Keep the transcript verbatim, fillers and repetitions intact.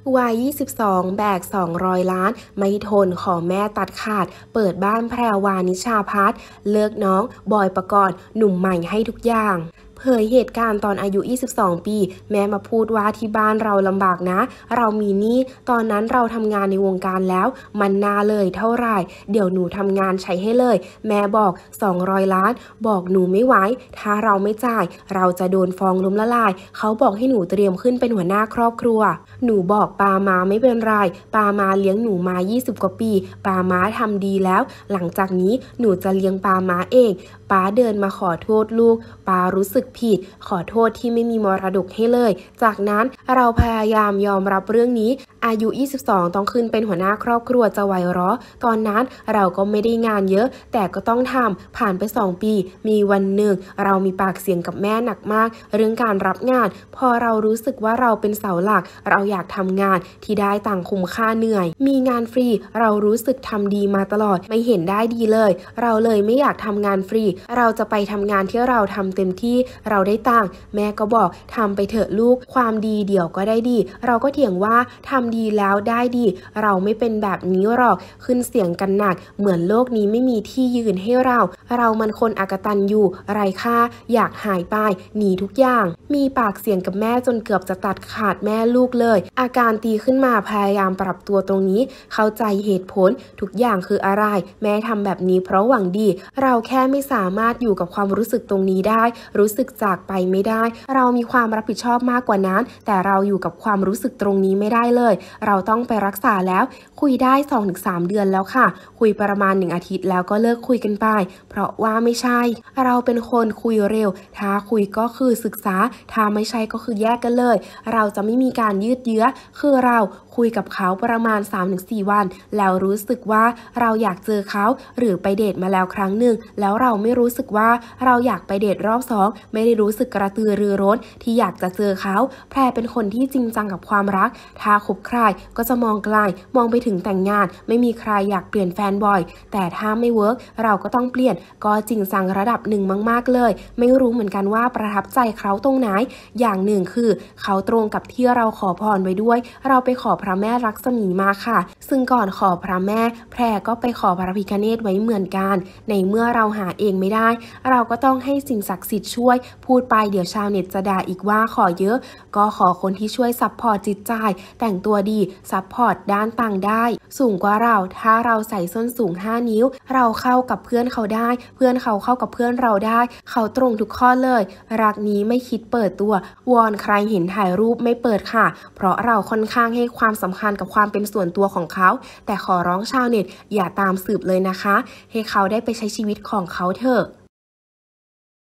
วัย ยี่สิบสอง แบก สองร้อย ล้าน ไม่ทนขอแม่ตัดขาด เปิดบ้านแพรวานิชาภัส เลิกน้อง บอยปกรณ์ หนุ่มใหม่ให้ทุกอย่างเผยเหตุการณ์ตอนอายุ ยี่สิบสอง ปี แม่มาพูดว่าที่บ้านเราลำบากนะ เรามีหนี้ ตอนนั้นเราทำงานในวงการแล้ว มันน่าเลยเท่าไหร่ เดี๋ยวหนูทำงานใช้ให้เลย แม่บอก สองร้อย ล้าน บอกหนูไม่ไหว ถ้าเราไม่จ่าย เราจะโดนฟ้องล้มละลาย เขาบอกให้หนูเตรียมขึ้นเป็นหัวหน้าครอบครัว หนูบอกปามาไม่เป็นไร ปามาเลี้ยงหนูมา ยี่สิบ กว่าปี ปามาทำดีแล้ว หลังจากนี้หนูจะเลี้ยงปามาเองป้าเดินมาขอโทษลูกป้ารู้สึกผิดขอโทษที่ไม่มีมรดกให้เลยจากนั้นเราพยายามยอมรับเรื่องนี้อายุ ยี่สิบสอง ต้องขึ้นเป็นหัวหน้าครอบครัวจะไหวหรอตอนนั้นเราก็ไม่ได้งานเยอะแต่ก็ต้องทำผ่านไปสองปีมีวันหนึ่งเรามีปากเสียงกับแม่หนักมากเรื่องการรับงานพอเรารู้สึกว่าเราเป็นเสาหลักเราอยากทำงานที่ได้ต่างคุ้มค่าเหนื่อยมีงานฟรีเรารู้สึกทำดีมาตลอดไม่เห็นได้ดีเลยเราเลยไม่อยากทำงานฟรีเราจะไปทำงานที่เราทำเต็มที่เราได้ตังค์แม่ก็บอกทำไปเถอะลูกความดีเดี๋ยวก็ได้ดีเราก็เถียงว่าทำดีแล้วได้ดีเราไม่เป็นแบบนี้หรอกขึ้นเสียงกันหนักเหมือนโลกนี้ไม่มีที่ยืนให้เราเรามันคนอกตัญญูไร้ค่าอยากหายไปหนีทุกอย่างมีปากเสียงกับแม่จนเกือบจะตัดขาดแม่ลูกเลยอาการตีขึ้นมาพยายามปรับตัวตรงนี้เข้าใจเหตุผลทุกอย่างคืออะไรแม่ทำแบบนี้เพราะหวังดีเราแค่ไม่สามารถอยู่กับความรู้สึกตรงนี้ได้รู้สึกจากไปไม่ได้เรามีความรับผิดชอบมากกว่านั้นแต่เราอยู่กับความรู้สึกตรงนี้ไม่ได้เลยเราต้องไปรักษาแล้วคุยได้ สองถึงสาม เดือนแล้วค่ะคุยประมาณหนึ่งอาทิตย์แล้วก็เลิกคุยกันไปเพราะว่าไม่ใช่เราเป็นคนคุยเร็วถ้าคุยก็คือศึกษาถ้าไม่ใช่ก็คือแยกกันเลยเราจะไม่มีการยืดเยื้อคือเราคุยกับเขาประมาณ สามถึงสี่ วันแล้วรู้สึกว่าเราอยากเจอเขาหรือไปเดทมาแล้วครั้งหนึ่งแล้วเราไม่รู้สึกว่าเราอยากไปเดทรอบสองไม่ได้รู้สึกกระตือรือร้นที่อยากจะเจอเขาแพรเป็นคนที่จริงจังกับความรักถ้าคบใครก็จะมองไกลมองไปถึงแต่งงานไม่มีใครอยากเปลี่ยนแฟนบ่อยแต่ถ้าไม่เวิร์กเราก็ต้องเปลี่ยนก็จริงจังระดับหนึ่งมากๆเลยไม่รู้เหมือนกันว่าประทับใจเขาตรงไหนอย่างหนึ่งคือเขาตรงกับที่เราขอพรไว้ด้วยเราไปขอพระแม่ลักษมีมาค่ะซึ่งก่อนขอพระแม่แพรก็ไปขอพระพิฆเนศไว้เหมือนกันในเมื่อเราหาเองไม่ได้เราก็ต้องให้สิ่งศักดิ์สิทธิ์ช่วยพูดไปเดี๋ยวชาวเน็ตจะด่าอีกว่าขอเยอะก็ขอคนที่ช่วยซัพพอร์ตจิตใจแต่งตัวดีซัพพอร์ตด้านต่างได้สูงกว่าเราถ้าเราใส่ส้นสูงห้านิ้วเราเข้ากับเพื่อนเขาได้เพื่อนเขาเข้ากับเพื่อนเราได้เขาตรงทุกข้อเลยรักนี้ไม่คิดเปิดตัววอนใครเห็นถ่ายรูปไม่เปิดค่ะเพราะเราค่อนข้างให้ความสำคัญกับความเป็นส่วนตัวของเขาแต่ขอร้องชาวเน็ตอย่าตามสืบเลยนะคะให้เขาได้ไปใช้ชีวิตของเขาเถอะ